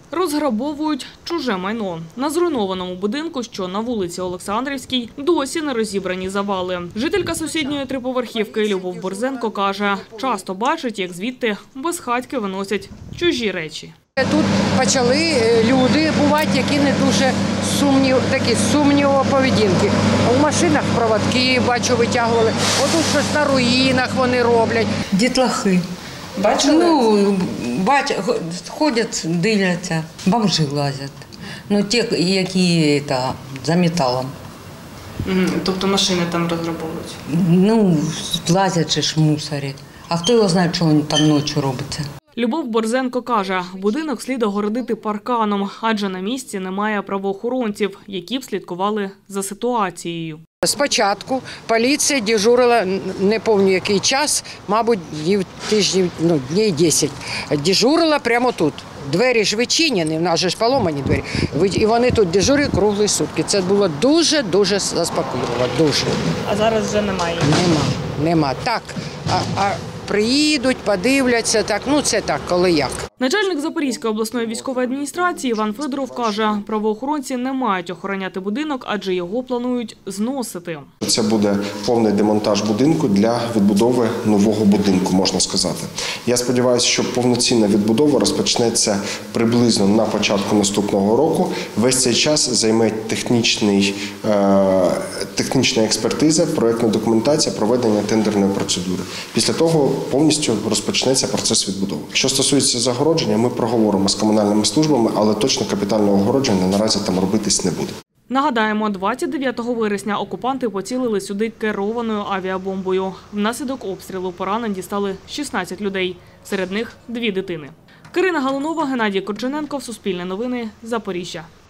Розграбовують чуже майно. На зруйнованому будинку, що на вулиці Олександрівській, досі не розібрані завали. Жителька сусідньої триповерхівки Любов Борзенко каже, часто бачить, як звідти безхатьки виносять чужі речі. Тут почали люди бувати, які не дуже сумнівної поведінки. У машинах проводки, бачу, витягували. Отут щось на руїнах вони роблять. Дітлахи. Бачили? Ходять, дивляться, бомжи лазять. Ну, ті, які за металом. Тобто машини там розграбовують? Ну, лазять же ж в мусорі. А хто його знає, що там ночі робиться? Любов Борзенко каже, будинок слід огородити парканом, адже на місці немає правоохоронців, які б слідкували за ситуацією. Спочатку поліція дежурила, не пам'ятаю який час, мабуть, днів 10. Дежурила прямо тут. Двері ж відчинені, в нас же ж поломані двері. І вони тут дежурять круглі сутки. Це було дуже-дуже заспокійливо, дуже. А зараз вже немає? Нема. Так, приїдуть, подивляться, так, це так, коли як. Начальник Запорізької обласної військової адміністрації Іван Федоров каже, правоохоронці не мають охороняти будинок, адже його планують зносити. Це буде повний демонтаж будинку для відбудови нового будинку, можна сказати. Я сподіваюся, що повноцінна відбудова розпочнеться приблизно на початку наступного року. Весь цей час займе технічна експертиза, проєктна документація, проведення тендерної процедури. Після того повністю розпочнеться процес відбудови. Що стосується загородження, ми проговоримо з комунальними службами, але точно капітального огородження наразі там робитись не буде. Нагадаємо, 29 вересня окупанти поцілили сюди керованою авіабомбою. Внаслідок обстрілу поранень дістали 16 людей, серед них 2 дитини. Карина Галунова, Геннадій Корчененко, Суспільне новини, Запоріжжя.